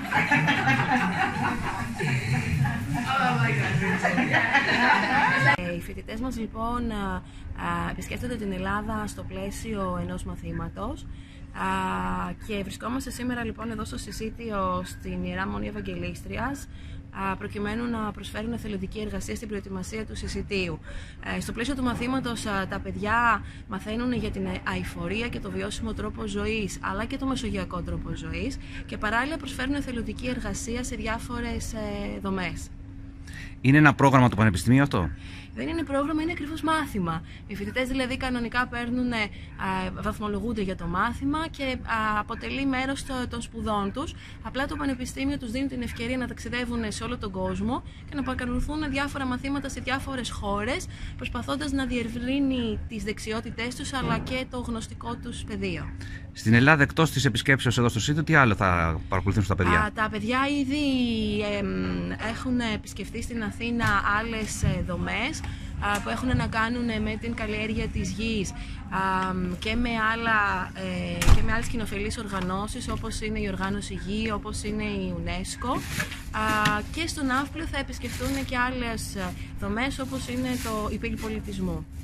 Οι φοιτητές μας λοιπόν επισκέφτονται την Ελλάδα στο πλαίσιο ενός μαθήματος και βρισκόμαστε σήμερα λοιπόν εδώ στο συσίτιο στην Ιερά Μονή Ευαγγελίστριας προκειμένου να προσφέρουν εθελοντική εργασία στην προετοιμασία του συσιτίου. Στο πλαίσιο του μαθήματος τα παιδιά μαθαίνουν για την αειφορία και το βιώσιμο τρόπο ζωής, αλλά και το μεσογειακό τρόπο ζωής, και παράλληλα προσφέρουν εθελοντική εργασία σε διάφορες δομές. Είναι ένα πρόγραμμα του Πανεπιστημίου αυτό? Δεν είναι πρόγραμμα, είναι ακριβώς μάθημα. Οι φοιτητές δηλαδή κανονικά βαθμολογούνται για το μάθημα και αποτελεί μέρος των σπουδών τους. Απλά το Πανεπιστήμιο τους δίνει την ευκαιρία να ταξιδεύουν σε όλο τον κόσμο και να παρακολουθούν διάφορα μαθήματα σε διάφορες χώρες, προσπαθώντας να διευρύνει τις δεξιότητές τους αλλά και το γνωστικό τους πεδίο. Στην Ελλάδα, εκτός της επισκέψεως εδώ στο σύνδεσμο, τι άλλο θα παρακολουθούν στα παιδιά? Τα παιδιά ήδη έχουν επισκεφτεί στην Αθήνα άλλες δομές που έχουν να κάνουν με την καλλιέργεια της γης και με άλλες κοινοφελείς οργανώσεις, όπως είναι η Οργάνωση Γη, όπως είναι η UNESCO, και στον Ναύπλιο θα επισκεφτούν και άλλες δομές όπως είναι η Πύλη Πολιτισμού.